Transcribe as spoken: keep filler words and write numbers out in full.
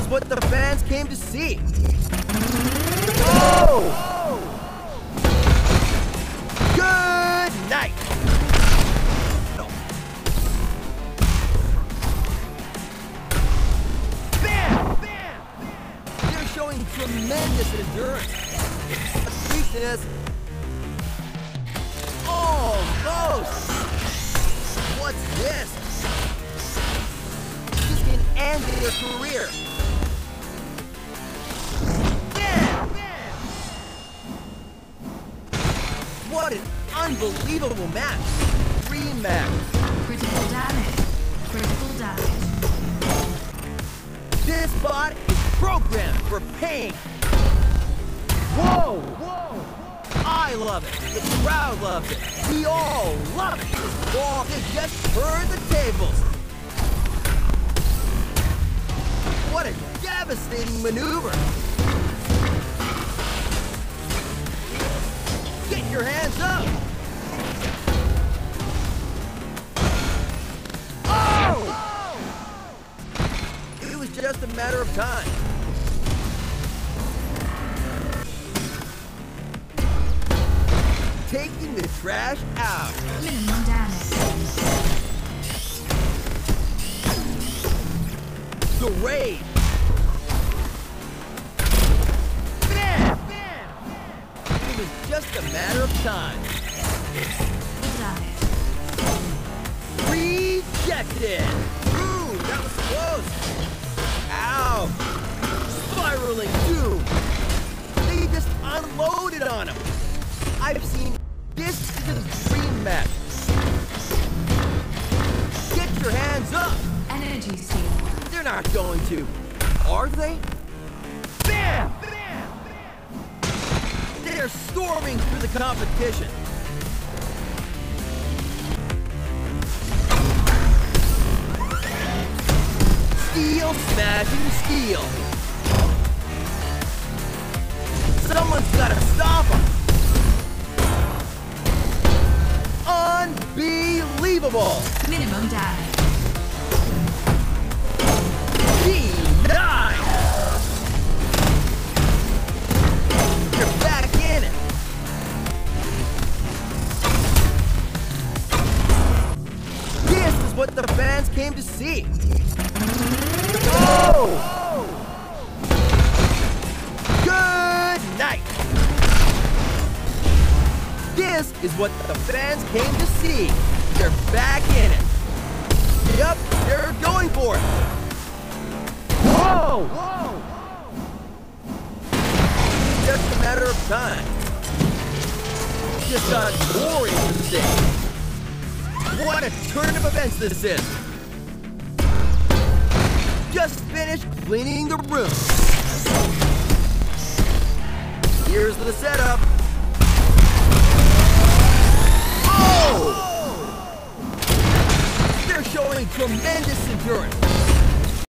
what the fans came to see. Oh! Good night! Bam! Bam! They're showing tremendous endurance. A weakness. Almost! What's this? This can end their career. Bam! Bam! What an unbelievable match! Rematch. Critical damage. Critical damage. This bot is programmed for pain. Whoa! Whoa! I love it. The crowd loves it. We all love it. This ball has just turned the tables. What a devastating maneuver. Get your hands up. Oh! It was just a matter of time. Taking the trash out. Minimum damage. The raid. Bam! Bam! It was just a matter of time. Damage. Rejected. Ooh, that was close. Ow. Spiraling doom. They just unloaded on him. I've seen this is a dream match. Get your hands up. Energy seal. They're not going to, are they? Bam! Bam! They're storming through the competition. Steel smashing steel. Someone's got to stop them. Unbelievable! Minimum damage. D nine! You're back in it! This is what the fans came to see! Oh! Good night! This is what the fans came to see. They're back in it. Yep, they're going for it. Whoa! Whoa! Just a matter of time. Just got more interesting. What a turn of events this is. Just finished cleaning the room. Here's the setup.